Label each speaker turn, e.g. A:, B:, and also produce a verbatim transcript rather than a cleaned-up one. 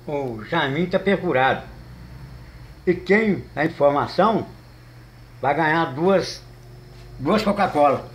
A: o Jamin está perfurado. E quem a informação vai ganhar duas, duas Coca-Cola.